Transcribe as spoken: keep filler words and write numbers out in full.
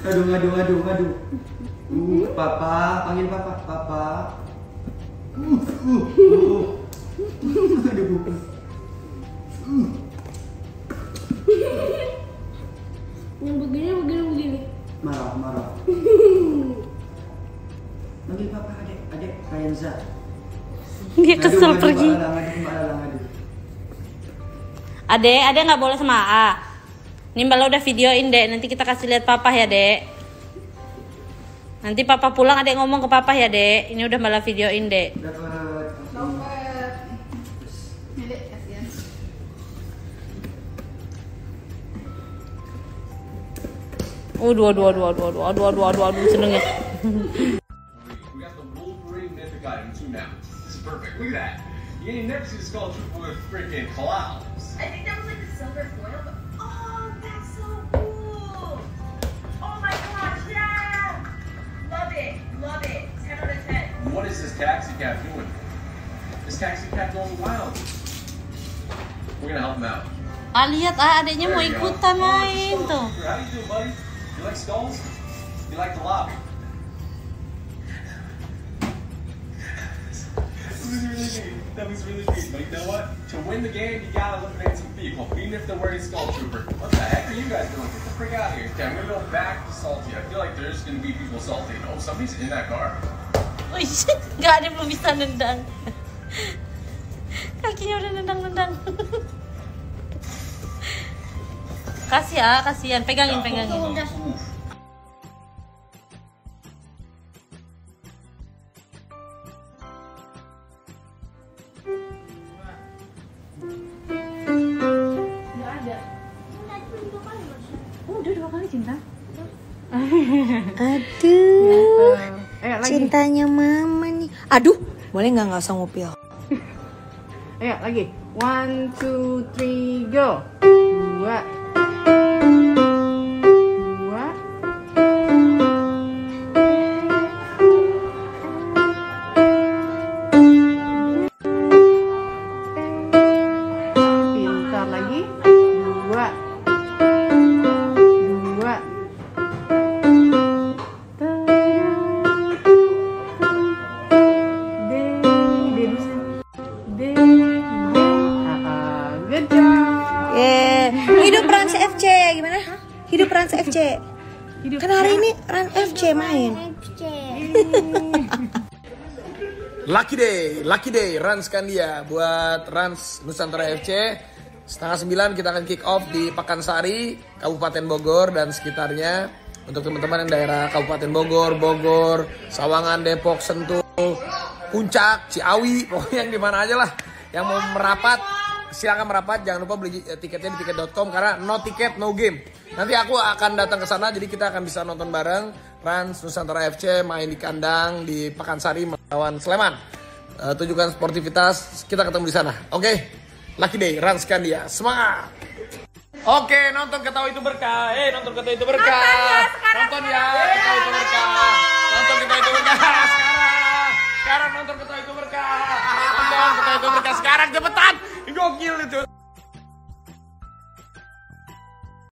Aduh, aduh, aduh, aduh. Uh, papa, panggil papa, papa. Uh, uh, uh. Aduh, bukan. Uh. Yang begini, begini, begini. Marah, marah. Panggil papa, adek, adek, Kayanza. Dia kesel aduh, pergi. Aduh, aduh, aduh, aduh. Adek, adek nggak boleh sama A. Nih Mbak udah videoin dek, nanti kita kasih lihat papa ya dek. Nanti papa pulang adek ngomong ke papa ya dek. Ini udah Mbak videoin dek. Dapat. Dapat. Ini dek, kasihan. Oh, dua, dua, dua, dua, dua, dua, dua, dua, dua, seneng ya. We got the Wolverine mythic item too now. This is perfect. Look at that. You ain't never seen a skull trooper with freaking clouds. I think that was like the silver foil, but oh, that's so cool! Oh my gosh, yeah! Love it, love it. ten out of ten. What is this taxi cab doing? This taxi cab going wild. We're gonna help him out. Ah, lihat ah, adeknya mau There you go. ikutan Oh, main skull tuh. trooper. How you doing, buddy? You like skulls? You like the lobby? That was really neat. That was really neat. But you know what? To win the game, you gotta eliminate some people, even if they're wearing Skull Trooper. What the heck are you guys doing? Get the freak out of here. Okay, I'm gonna go back to Salty. I feel like there's gonna be people salty. Oh, somebody's in that car. Wih, nggak ada belum bisa nendang. Kakinya udah nendang-nendang. Kasih ya, kasihan. Pegangin, pegangin. Oof. Nggak ada. Oh, udah dua kali cinta. Aduh, Ayo lagi. cintanya mama nih. Aduh, boleh nggak nggak usah ngupil? Ayo lagi. One, two, three, go. Dua. Dua. Pintar lagi. Dua. Dua. Good job. Yeah. Hidup Rans F C gimana? Hidup Rans F C. Kan hari ini Rans F C main. Lucky day, lucky day, Rans Kandia buat Rans Nusantara F C. Setengah sembilan kita akan kick off di Pakansari, Kabupaten Bogor dan sekitarnya. Untuk teman-teman yang daerah Kabupaten Bogor, Bogor, Sawangan, Depok, Sentul, Puncak, Ciawi, pokoknya yang dimana aja lah. Yang mau merapat, silakan merapat. Jangan lupa beli tiketnya di tiket dot com karena no tiket, no game. Nanti aku akan datang ke sana, jadi kita akan bisa nonton bareng Rans Nusantara F C main di kandang di Pakansari melawan Sleman. Uh, tunjukkan sportivitas, kita ketemu di sana. Oke, okay? Lucky day, Rans Kandia, semangat! Oke, okay, nonton Ketawa Itu Berkah. Eh, nonton Ketawa Itu Berkah. Nonton ya, Ketawa Itu Berkah. Nonton Ketawa Itu Berkah sekarang. Sekarang nonton Ketawa Itu Berkah. Nonton Ketawa Itu Berkah sekarang, cepetan. Gokil itu.